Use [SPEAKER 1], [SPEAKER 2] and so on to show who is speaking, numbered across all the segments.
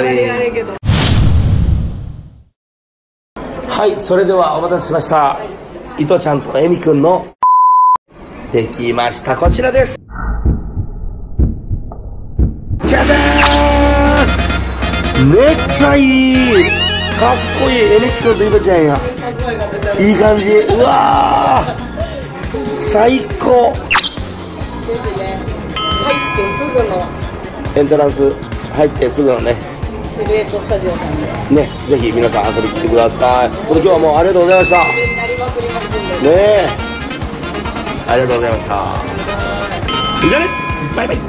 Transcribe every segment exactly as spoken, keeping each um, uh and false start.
[SPEAKER 1] たり。はい、それではお待たせしました。伊藤ちゃんとえみくんのできました。こちらです。じゃじゃーん。めっちゃいい。かっこいい。えみくんと伊藤ちゃんや。いい感じ。うわー。最高。
[SPEAKER 2] 入ってすぐの
[SPEAKER 1] エントランス入ってすぐのね。
[SPEAKER 2] シルエットスタジオさんで
[SPEAKER 1] ね、ぜひ皆さん遊びに来てください。それ今日はもうありがとうございました。
[SPEAKER 2] なりまくりますんで
[SPEAKER 1] ねえ、ありがとうございました。じゃあね、バイバイ。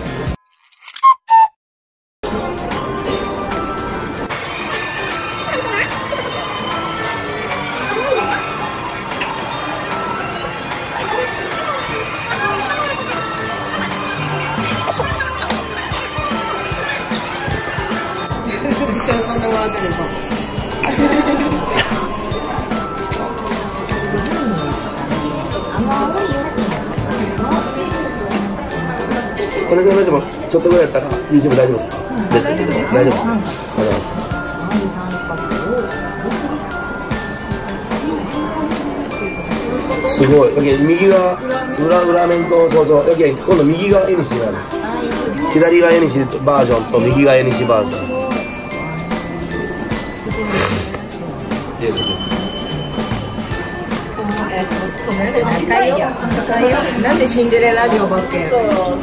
[SPEAKER 1] これじゃないでもちょっとぐらいやったら YouTube 大丈夫ですか？大丈夫ですか？ありがとうございます。すごい。右が裏裏面とそうそう。今度右が N シになる。左が N シバージョンと右が N シバージョン。
[SPEAKER 2] なんでシンデレラ城ばっけ
[SPEAKER 1] あ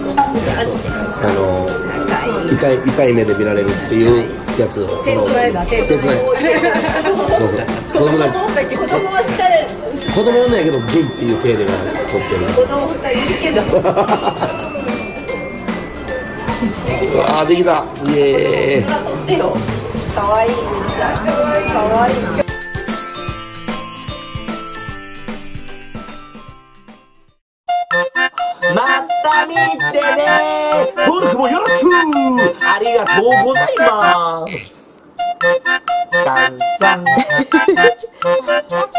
[SPEAKER 1] の痛い痛い目で見られるっていうやつを手つないだ手つないそうそう子供が子供は下で子供なんやけどゲイっていう体でが撮ってる子供ふたりいるけどうわーできたすげえ撮ってよかわいいかわいいまた見てね。登録もよろしく。ありがとうございます。じゃんじゃん。